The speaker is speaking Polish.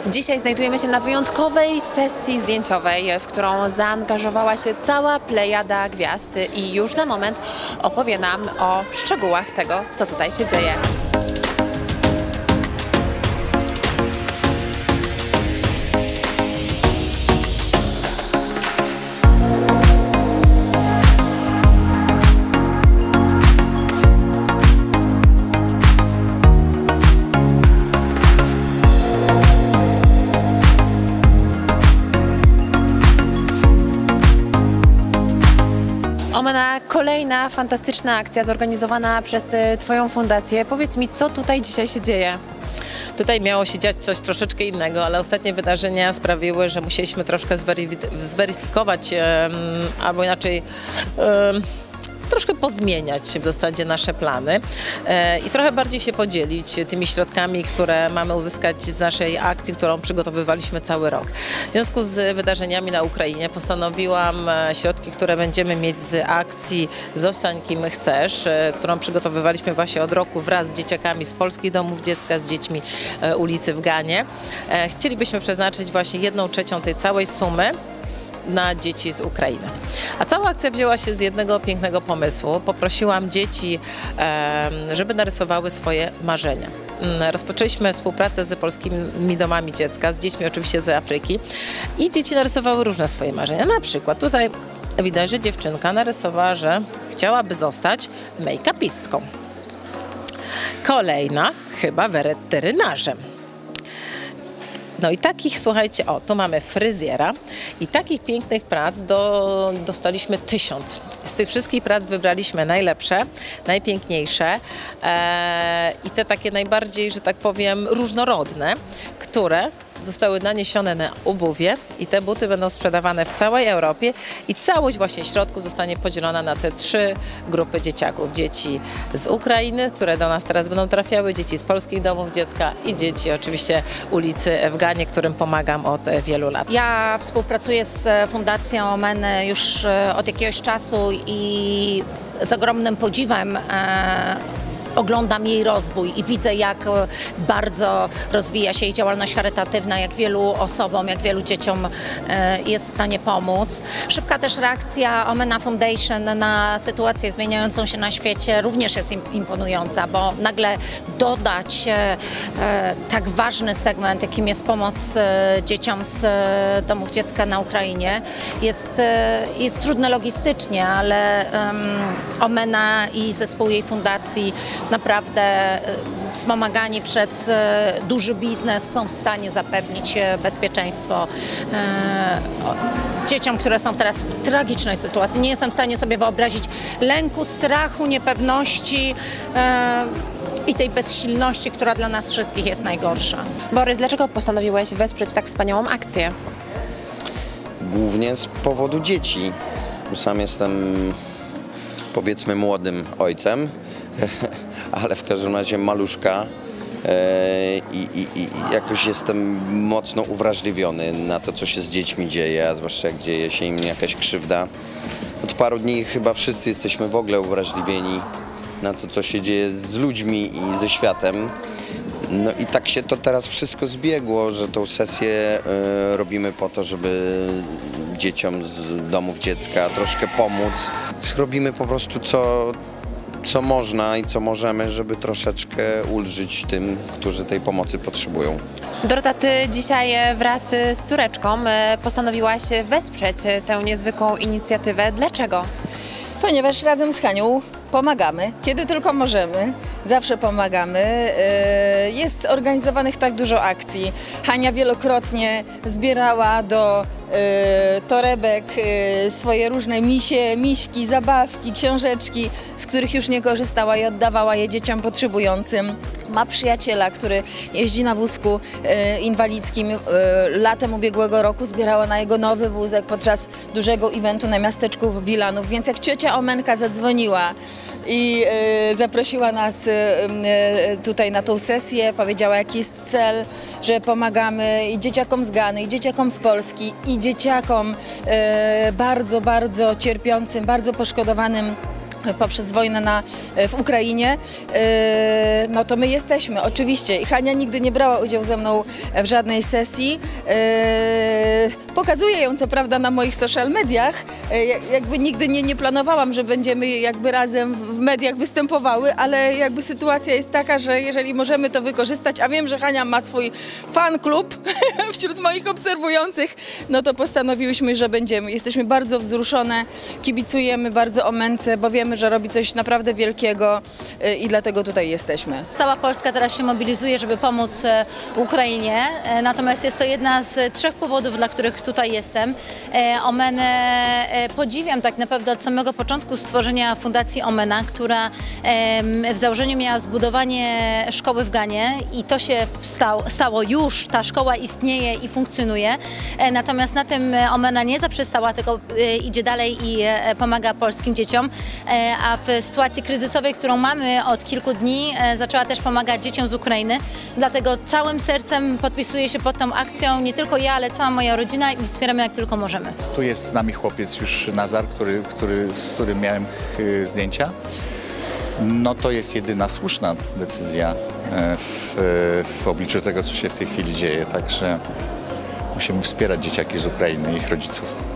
Dzisiaj znajdujemy się na wyjątkowej sesji zdjęciowej, w którą zaangażowała się cała plejada gwiazd i już za moment opowie nam o szczegółach tego, co tutaj się dzieje. Omena, kolejna fantastyczna akcja zorganizowana przez Twoją fundację. Powiedz mi, co tutaj dzisiaj się dzieje? Tutaj miało się dziać coś troszeczkę innego, ale ostatnie wydarzenia sprawiły, że musieliśmy troszkę zweryfikować, albo inaczej troszkę pozmieniać w zasadzie nasze plany i trochę bardziej się podzielić tymi środkami, które mamy uzyskać z naszej akcji, którą przygotowywaliśmy cały rok. W związku z wydarzeniami na Ukrainie postanowiłam środki, które będziemy mieć z akcji Zostań kim chcesz, którą przygotowywaliśmy właśnie od roku wraz z dzieciakami z polskich domów dziecka, z dziećmi ulicy w Ganie. Chcielibyśmy przeznaczyć właśnie 1/3 tej całej sumy na dzieci z Ukrainy. A cała akcja wzięła się z jednego pięknego pomysłu. Poprosiłam dzieci, żeby narysowały swoje marzenia. Rozpoczęliśmy współpracę z polskimi domami dziecka, z dziećmi oczywiście z Afryki i dzieci narysowały różne swoje marzenia. Na przykład tutaj widać, że dziewczynka narysowała, że chciałaby zostać make-upistką. Kolejna chyba weterynarzem. No i takich, słuchajcie, o, tu mamy fryzjera i takich pięknych prac dostaliśmy 1000. Z tych wszystkich prac wybraliśmy najlepsze, najpiękniejsze i te takie najbardziej, że tak powiem, różnorodne, które zostały naniesione na obuwie i te buty będą sprzedawane w całej Europie i całość właśnie środków zostanie podzielona na te 3 grupy dzieciaków. Dzieci z Ukrainy, które do nas teraz będą trafiały, dzieci z polskich domów dziecka i dzieci oczywiście ulicy w Ganie, którym pomagam od wielu lat. Ja współpracuję z Fundacją Omeny już od jakiegoś czasu i z ogromnym podziwem oglądam jej rozwój i widzę, jak bardzo rozwija się jej działalność charytatywna, jak wielu osobom, jak wielu dzieciom jest w stanie pomóc. Szybka też reakcja Omena Foundation na sytuację zmieniającą się na świecie również jest imponująca, bo nagle dodać tak ważny segment, jakim jest pomoc dzieciom z domów dziecka na Ukrainie, jest trudne logistycznie, ale Omena i zespół jej fundacji naprawdę wspomagani przez duży biznes są w stanie zapewnić bezpieczeństwo dzieciom, które są teraz w tragicznej sytuacji. Nie jestem w stanie sobie wyobrazić lęku, strachu, niepewności i tej bezsilności, która dla nas wszystkich jest najgorsza. Borys, dlaczego postanowiłeś wesprzeć tak wspaniałą akcję? Głównie z powodu dzieci. Sam jestem, powiedzmy, młodym ojcem, ale w każdym razie maluszka i jakoś jestem mocno uwrażliwiony na to, co się z dziećmi dzieje, a zwłaszcza jak dzieje się im jakaś krzywda. Od paru dni chyba wszyscy jesteśmy w ogóle uwrażliwieni na to, co się dzieje z ludźmi i ze światem. No i tak się to teraz wszystko zbiegło, że tą sesję robimy po to, żeby dzieciom z domów dziecka troszkę pomóc. Robimy po prostu co można i co możemy, żeby troszeczkę ulżyć tym, którzy tej pomocy potrzebują. Dorota, ty dzisiaj wraz z córeczką postanowiłaś wesprzeć tę niezwykłą inicjatywę. Dlaczego? Ponieważ razem z Hanią pomagamy, kiedy tylko możemy. Zawsze pomagamy. Jest organizowanych tak dużo akcji. Hania wielokrotnie zbierała do torebek swoje różne miśki, zabawki, książeczki, z których już nie korzystała i oddawała je dzieciom potrzebującym. Ma przyjaciela, który jeździ na wózku inwalidzkim. Latem ubiegłego roku zbierała na jego nowy wózek podczas dużego eventu na miasteczku w Wilanów. Więc jak ciocia Omenka zadzwoniła i zaprosiła nas tutaj na tą sesję, powiedziała, jaki jest cel, że pomagamy i dzieciakom z Gany, i dzieciakom z Polski, i dzieciakom bardzo, bardzo cierpiącym, bardzo poszkodowanym poprzez wojnę w Ukrainie, no to my jesteśmy, oczywiście. I Hania nigdy nie brała udziału ze mną w żadnej sesji. Pokazuję ją co prawda na moich social mediach. Jakby nigdy nie planowałam, że będziemy jakby razem w mediach występowały, ale jakby sytuacja jest taka, że jeżeli możemy to wykorzystać, a wiem, że Hania ma swój fan klub wśród moich obserwujących, no to postanowiłyśmy, że będziemy. Jesteśmy bardzo wzruszone, kibicujemy bardzo Omence, bo wiemy, że robi coś naprawdę wielkiego i dlatego tutaj jesteśmy. Cała Polska teraz się mobilizuje, żeby pomóc Ukrainie, natomiast jest to jedna z 3 powodów, dla których tutaj jestem. Omenę podziwiam tak naprawdę od samego początku stworzenia Fundacji Omena, która w założeniu miała zbudowanie szkoły w Ganie i to się stało już, ta szkoła istnieje i funkcjonuje, natomiast na tym Omena nie zaprzestała, tylko idzie dalej i pomaga polskim dzieciom, a w sytuacji kryzysowej, którą mamy od kilku dni, zaczęła też pomagać dzieciom z Ukrainy, dlatego całym sercem podpisuję się pod tą akcją, nie tylko ja, ale cała moja rodzina i wspieramy jak tylko możemy. Tu jest z nami chłopiec już Nazar, z którym miałem zdjęcia. No to jest jedyna słuszna decyzja w obliczu tego, co się w tej chwili dzieje, także musimy wspierać dzieciaki z Ukrainy i ich rodziców.